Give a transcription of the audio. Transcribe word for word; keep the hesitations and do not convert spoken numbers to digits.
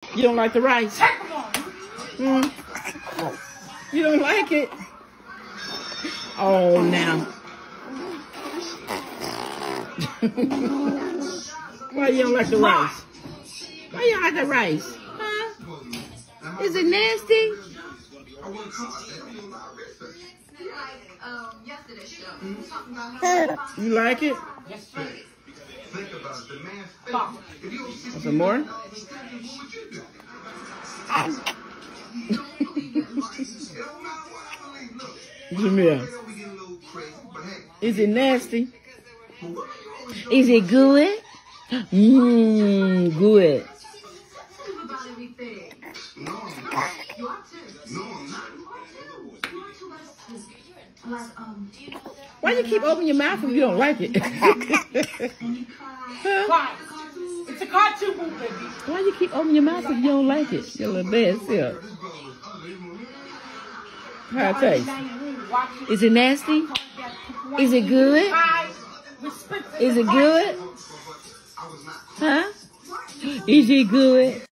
You don't like the rice? Mm. You don't like it? Oh, now. Why you don't like the rice? Why you don't like the rice? Huh? Is it nasty? You like it? Want some more? Jamil, is it nasty? Is it good? Mmm, good. Why you keep opening your mouth if you don't like it? Huh? It's a cartoon movie. Why you keep opening your mouth if you don't like it? Your little bad self. How it taste? Is it nasty? Is it good? Is it good? Huh? Is it good?